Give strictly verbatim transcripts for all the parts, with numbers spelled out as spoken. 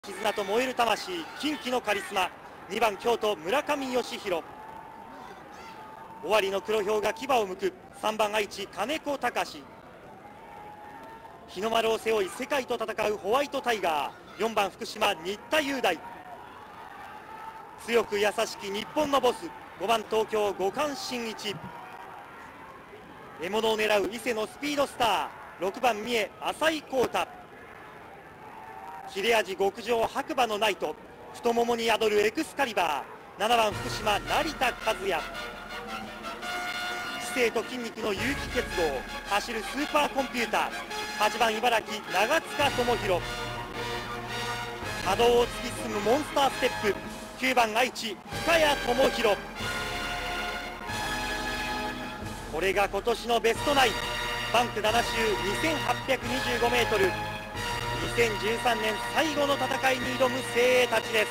絆と燃える魂、近畿のカリスマ、にばん京都村上義弘。尾張の黒豹が牙を向く、さんばん愛知金子隆。日の丸を背負い世界と戦うホワイトタイガー、よんばん福島新田雄大。強く優しき日本のボス、ごばん東京五冠新一。獲物を狙う伊勢のスピードスター、ろくばん三重浅井浩太。切れ味極上白馬のナイト、太ももに宿るエクスカリバー、ななばん福島成田和也。知性と筋肉の有機結合、走るスーパーコンピューター、はちばん茨城長塚智弘。波動を突き進むモンスターステップ、きゅうばん愛知深谷智弘。これが今年のベストナイン、バンクなな周にせんはっぴゃくにじゅうごメートル。にせんじゅうさんねん最後の戦いに挑む精鋭たちです。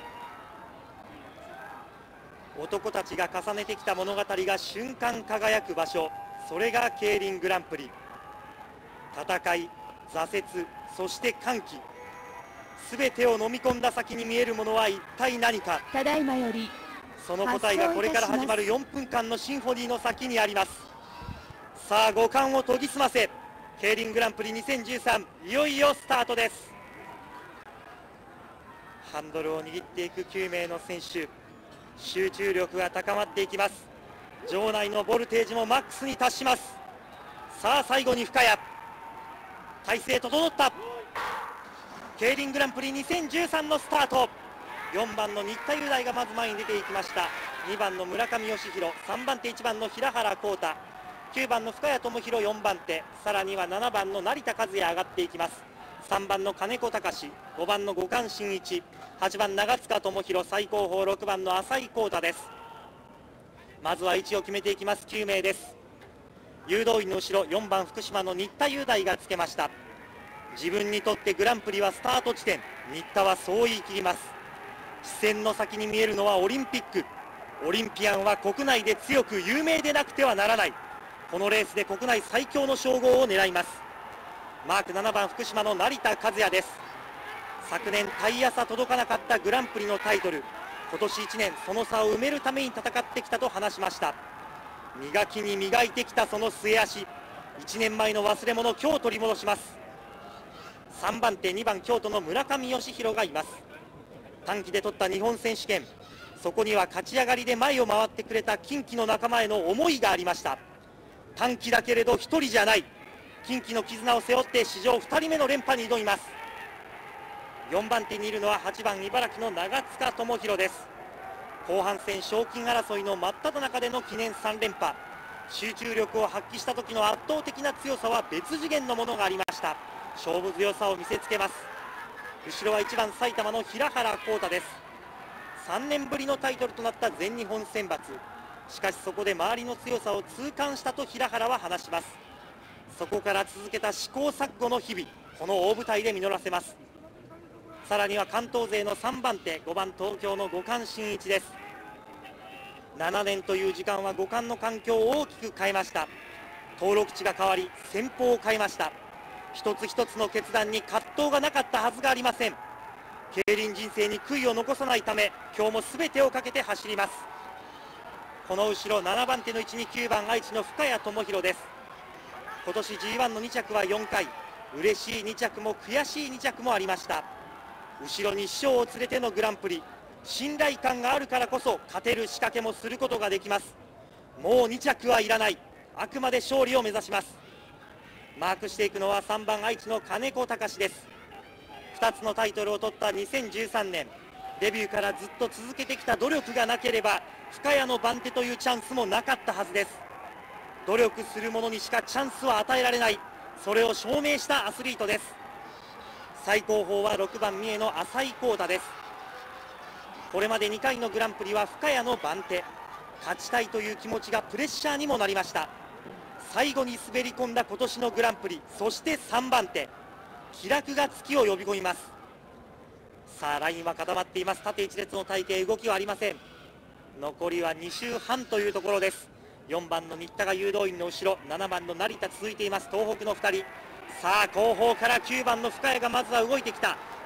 男たちが重ねてきた物語が瞬間輝く場所、それが競輪グランプリ。戦い、挫折、そして歓喜、すべてを飲み込んだ先に見えるものは一体何か。 ただいまよりその答えがこれから始まるよんぷんかんのシンフォニーの先にあります。さあ五冠を研ぎ澄ませ、競輪グランプリにせんじゅうさん、いよいよスタートです。ハンドルを握っていくきゅうめいの選手、集中力が高まっていきます。場内のボルテージもマックスに達します。さあ最後に深谷、体勢整った。競輪グランプリにせんじゅうさんのスタート。よんばんの新田雄大がまず前に出ていきました。にばんの村上義弘、さんばん手いちばんの平原浩太、きゅうばんの深谷智弘よんばん手、さらにはななばんの成田和也上がっていきます。さんばんの金子隆、ごばんの五冠新一、はちばん長塚智弘、最高峰ろくばんの浅井浩太です。まずは位置を決めていきますきゅうめいです。誘導員の後ろよんばん福島の新田雄大がつけました。自分にとってグランプリはスタート地点、新田はそう言い切ります。視線の先に見えるのはオリンピック。オリンピアンは国内で強く有名でなくてはならない。このレースで国内最強の称号を狙います。マークななばん福島の成田和也です。昨年タイヤ差届かなかったグランプリのタイトル、今年いちねんその差を埋めるために戦ってきたと話しました。磨きに磨いてきたその末足、いちねんまえの忘れ物、今日取り戻します。さんばん手にばん京都の村上義弘がいます。短期で取った日本選手権、そこには勝ち上がりで前を回ってくれた近畿の仲間への思いがありました。短期だけれど一人じゃない、近畿の絆を背負って史上ふたりめの連覇に挑みます。よんばん手にいるのははちばん茨城の長塚智弘です。後半戦賞金争いの真っ只中での記念さんれんぱ、集中力を発揮した時の圧倒的な強さは別次元のものがありました。勝負強さを見せつけます。後ろはいちばん埼玉の平原浩太です。さんねんぶりのタイトルとなった全日本選抜、しかしそこで周りの強さを痛感したと平原は話します。そこから続けた試行錯誤の日々、この大舞台で実らせます。さらには関東勢のさんばん手、ごばん東京の五冠新一です。ななねんという時間は五冠の環境を大きく変えました。登録地が変わり戦法を変えました。一つ一つの決断に葛藤がなかったはずがありません。競輪人生に悔いを残さないため、今日も全てをかけて走ります。この後ろななばん手の位置にきゅうばん愛知の深谷智弘です。今年 ジーワン のに着はよんかい、嬉しいに着も悔しいに着もありました。後ろに師匠を連れてのグランプリ、信頼感があるからこそ勝てる仕掛けもすることができます。もうに着はいらない、あくまで勝利を目指します。マークしていくのはさんばん愛知の金子隆です。ふたつのタイトルを取ったにせんじゅうさんねん、デビューからずっと続けてきた努力がなければ深谷の番手というチャンスもなかったはずです。努力する者にしかチャンスは与えられない、それを証明したアスリートです。最高峰はろくばん三重の浅井浩太です。これまでにかいのグランプリは深谷の番手、勝ちたいという気持ちがプレッシャーにもなりました。最後に滑り込んだ今年のグランプリ、そしてさんばん手、気楽が月を呼び込みます。さあラインは固まっています。縦一列の体型、動きはありません。残りはに周半というところです。よんばんの新田が誘導員の後ろ、ななばんの成田続いています。東北のふたり、さあ後方からきゅうばんの深谷がまずは動いてきた。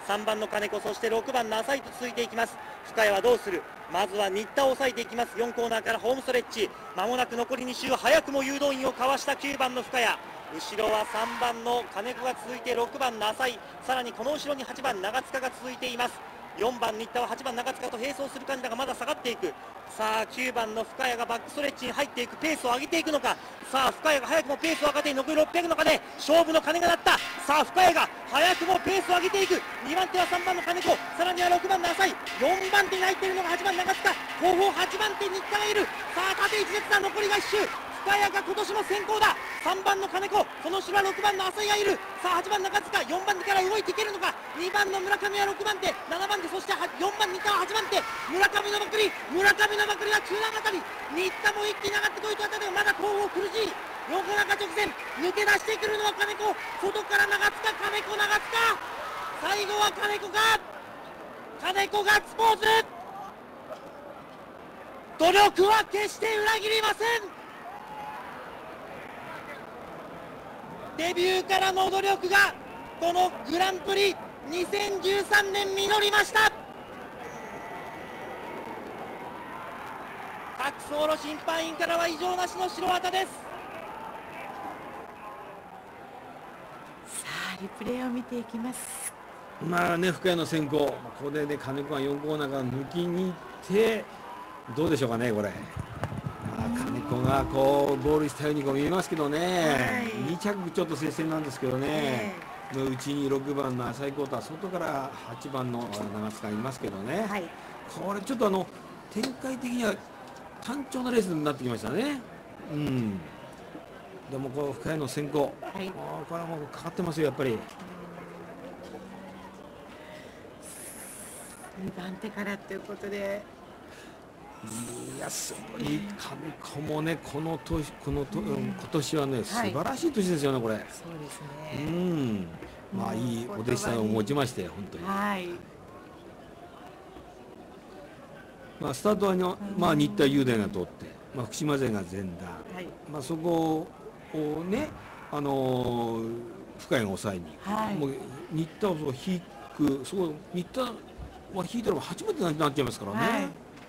さんばんの金子、そしてろくばんの浅井と続いていきます。深谷はどうする。まずは新田を抑えていきます。よんコーナーからホームストレッチ、まもなく残りに周、早くも誘導員をかわしたきゅうばんの深谷、後ろはさんばんの金子が続いてろくばんの浅井、さらにこの後ろにはちばん長塚が続いています。よんばん新田ははちばん長塚と並走する感じだがまだ下がっていく。さあきゅうばんの深谷がバックストレッチに入っていく。ペースを上げていくのか。さあ深谷が早くもペースを上げて残りろっぴゃくの鐘、勝負の鐘が鳴った。さあ深谷が早くもペースを上げていく。にばん手はさんばんの金子、さらにはろくばんの浅井、よんばん手に入っているのがはちばん長塚、後方はちばん手新田がいる。さあ縦一列だ、残りがいっ周。深谷が今年も先行だ。さんばんの金子、その後ろはろくばんの浅井がいる。さあはちばん長塚、よんばん手から動いていけるのか。にばんの村上はろくばん手、ななばん手、そしてよんばん新田ははちばん手。村上のまくり、村上のまくりは中段あたり、新田も一気に上がってこいとあたりがまだ後方苦しい。横中直線、抜け出してくるのは金子、外から長塚、金子長塚、最後は金子か。金子ガッツポーズ。努力は決して裏切りません。デビューからの努力がこのグランプリにせんじゅうさんねん実りました。各走路審判員からは異常なしの白旗です。 さあリプレイを見ていきます。 まあね、深谷の先行、ここでね金子がよんコーナーから抜きに行ってどうでしょうかねこれ。まあ、金子がこうゴールしたようにこう見えますけどね、はい、に着ちょっと接戦なんですけどね、えー、のうちにろくばんの浅井浩太、外からはちばんの長塚いますけどね、はい、これちょっとあの展開的には単調なレースになってきましたね。うん、でもこう深谷の先行、はい、これはもうかかってますよやっぱり。 にばん手からということで。 いや、すごい金子もね、この年、このと、うん、今年はね、素晴らしい年ですよね、これ。そうですね。 うん、まあ、いいお弟子さんを持ちまして、本当に。はい。まあ、スタートはの、まあ、新田雄大が通って、まあ、福島勢が前段。はい、まあ、そこをね、あのー、深谷が抑えに。はい、もう、新田を引く、そう、新田は引いたら初めてになっちゃいますからね。はい、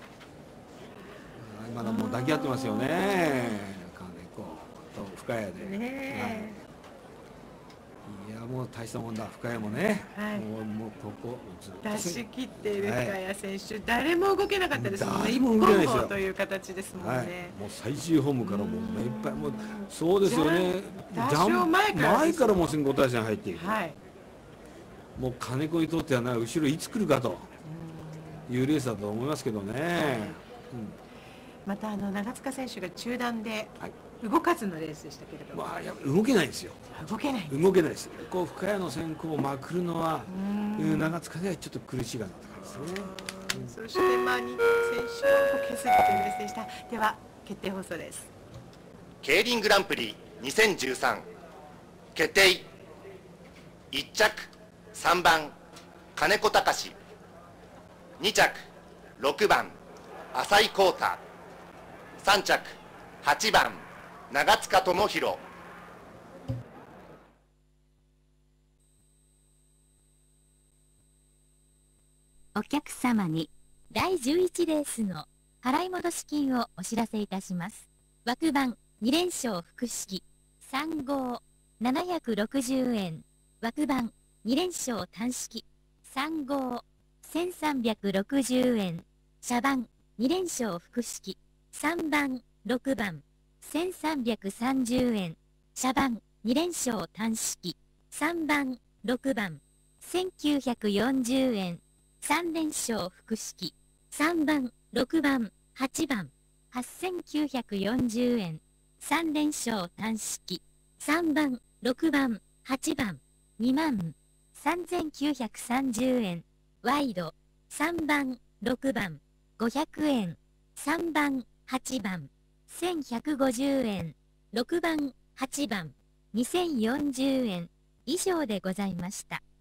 まだもう抱き合ってますよね、金子と深谷で。ね、はい、いやもう大したもんだ、深谷もね、はい、もうもうここずっと出し切っている深谷選手、はい、誰も動けなかったですもんね、一本もという形ですもんね、はい、 もう最終ホームからもう目いっぱい、もうそうですよね、 ジャン前から前からもう先行体制に入っている、はい、もう金子にとってはな、後ろいつ来るかというレースだと思いますけどね。はい、うん、 またあの長塚選手が中段で動かずのレースでしたけれども、 まあ、いや動けないんですよ。 動けない。 動けないです。こう深谷の先行をまくるのは長塚ではちょっと苦しいかなと感じですね。そしてまあに選手を削るというレースでした。では決定放送です。 競輪グランプリにせんじゅうさん決定。いっ着さんばん金子隆、に着ろくばん浅井浩太、さん着はちばん長塚智弘。 お客様にだいじゅういちレースの払戻金をお知らせいたします。枠番に連勝複式さん号ななひゃくろくじゅうえん、枠番に連勝単式さん号せんさんびゃくろくじゅうえん、車番に連勝複式さんばんろくばんせんさんびゃくさんじゅうえん、車番に連勝単式さんばんろくばんせんきゅうひゃくよんじゅうえん、さん連勝複式さんばんろくばんはちばんはっせんきゅうひゃくよんじゅうえん、さん連勝単式さんばんろくばんはちばんにまんさんぜんきゅうひゃくさんじゅうえん、ワイドさんばんろくばんごひゃくえん、さんばんはちばんせんひゃくごじゅうえん、ろくばんはちばんにせんよんじゅうえん以上でございました。